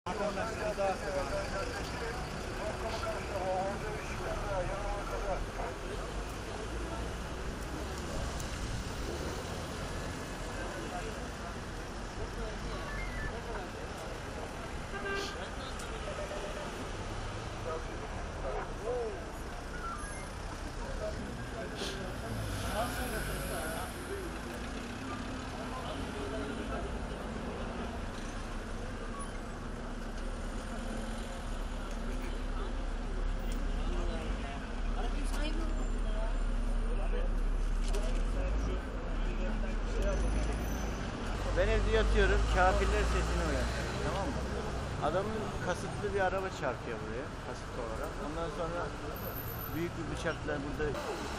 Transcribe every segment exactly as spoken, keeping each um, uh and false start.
Ben evde yatıyorum, kafirler sesini uyanıyorum, tamam mı? Adamın kasıtlı bir araba çarpıyor buraya, kasıtlı olarak. Ondan sonra büyük bir bıçakla burada...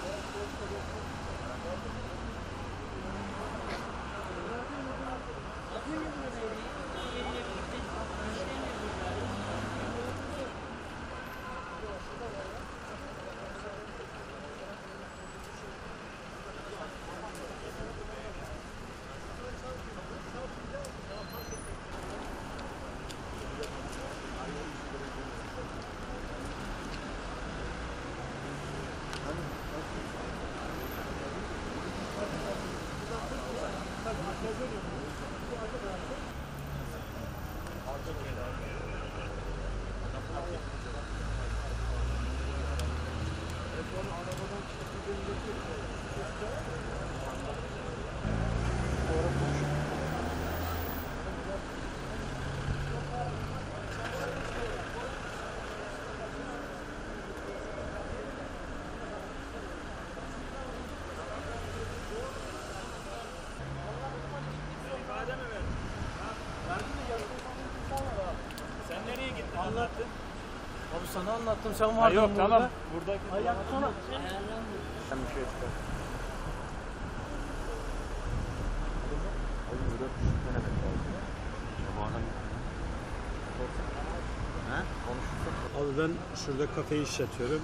Anlattın. Abi sana anlattım. Sen vardın ha, yok, burada. Tamam. Buradaki Ay yapsana. Sen bir şey çıkar. Oğlum burada ne demek lazım? Ya bu adam... Ha? Konuşursak. Abi ben şurada kafeyi işletiyorum.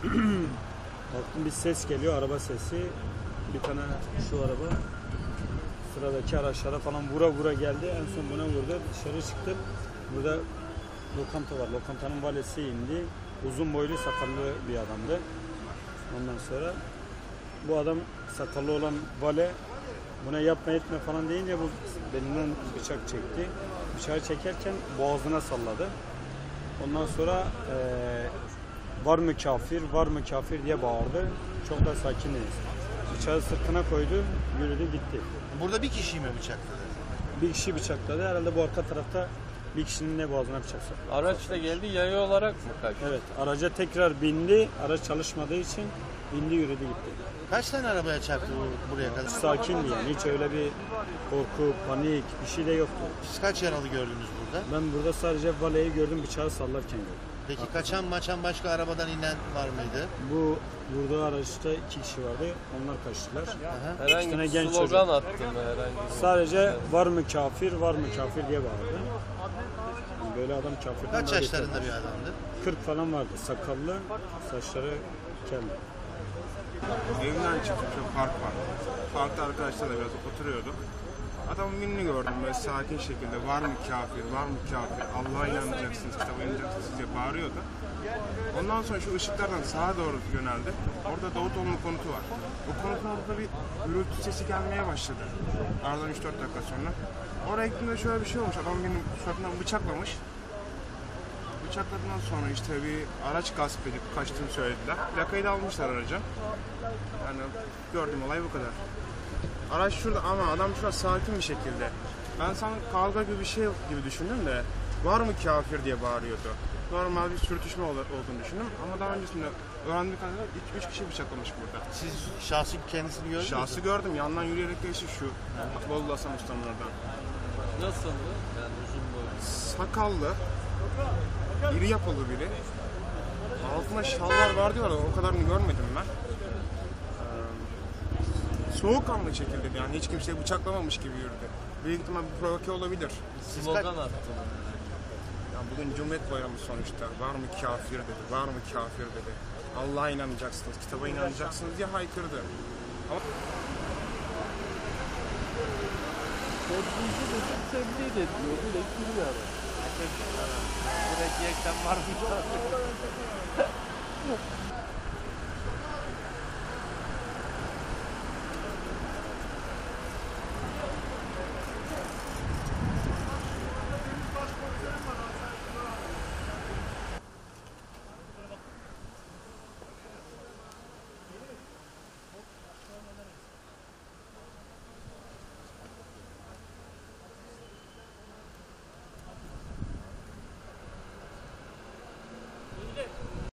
Baktım bir ses geliyor, araba sesi. Bir tane şu araba sıradaki araçlara falan vura vura geldi. En son buna vurdu. Dışarı çıktım. Burada lokanta var. Lokantanın valisi indi. Uzun boylu, sakallı bir adamdı. Ondan sonra bu adam, sakallı olan vale, buna yapma etme falan deyince bu belinden bıçak çekti. Bıçağı çekerken boğazına salladı. Ondan sonra ee, var mı kafir, var mı kafir diye bağırdı. Çok da sakiniz. Bıçağı sırtına koydu, yürüdü gitti. Burada bir kişiyi mi bıçakladı? Bir kişi bıçakladı. Herhalde bu arka tarafta bir kişinin ne boğazına bıçak soktı. Araçla geldi, yayı olarak mı kaçtı? Evet, araca tekrar bindi. Araç çalışmadığı için bindi, yürüdü gitti. Kaç tane arabaya çarptı bu, buraya kadar? Sakindi yani. Hiç öyle bir korku, panik bir şey de yoktu. Siz kaç yaralı gördünüz burada? Ben burada sadece valeyi gördüm, bıçağı sallarken gördüm. Peki kaçan maçan başka arabadan inen var mıydı? Bu burada araçta iki kişi vardı. Onlar kaçtılar. Aha. İki Herhangi tane bir genç slogan çocuk. attı mı herhangi bir? Sadece var mı kafir, var mı kafir diye bağırdı. Böyle adam kafirden Kaç daha yaşlarında beter. bir adamdı? kırk falan vardı. Sakallı, saçları kel. Evden çıktık, çok park var. Parkta arkadaşlarla biraz oturuyorduk. Adamın birini gördüm böyle sakin şekilde, var mı kafir, var mı kafir, Allah'a inanacaksınız, kitaba inanacaksınız diye bağırıyordu. Ondan sonra şu ışıklardan sağa doğru yöneldi. Orada Davutoğlu'nun konutu var. O konutun orada bir gürültü sesi gelmeye başladı. Aradan üç dört dakika sonra. Oraya gittiğimde şöyle bir şey olmuş, adam benim suratından bıçaklamış. Bıçakladıktan sonra işte bir araç gasp edip kaçtığını söylediler. Plakayı da almışlar araca. Yani gördüğüm olay bu kadar. Araç şurada ama adam şurada sakin bir şekilde. Ben sanki kavga gibi bir şey gibi düşündüm de var mı kafir diye bağırıyordu. Normal bir sürtüşme olduğunu düşündüm ama daha öncesinde öğrendiğim kadarıyla üç kişi bıçaklamış burada. Siz şahsi kendisini gördünüz mü? Şahsı gördüm, yandan yürüyerek geçti şu Bolu Hasan Usta'nın oradan. Nasıldı? Yani uzun boylu. Sakallı, iri yapılı biri. Altında şalvar var diyorlar, o kadarını görmedim ben. Ee, soğukkanlı şekilde yani hiç kimseyi bıçaklamamış gibi yürüdü. Büyük ihtimal bir provoke olabilir. Slogan attı mı? Ya bugün Cumhuriyet Bayramı sonuçta. Var mı kafir dedi, var mı kafir dedi. Allah'a inanacaksınız, kitaba inanacaksınız diye haykırdı. Ama... Sebzeyi de sebzeyi de diyor. Bir de sürü var. Buradaki eksen var mı?